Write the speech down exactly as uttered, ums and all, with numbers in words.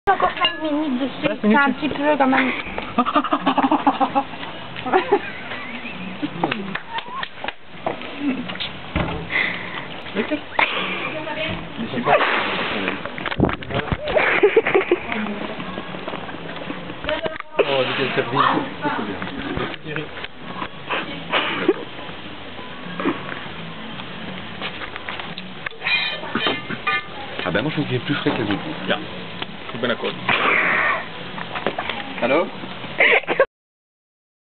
Encore cinq minutes dessus, cinq c'est minutes. un petit peu quand même. Oh, de quelle caprice. Ah ben moi je trouve qu'il est plus frais que les autres. Ja, ik ben akkoord. Hallo?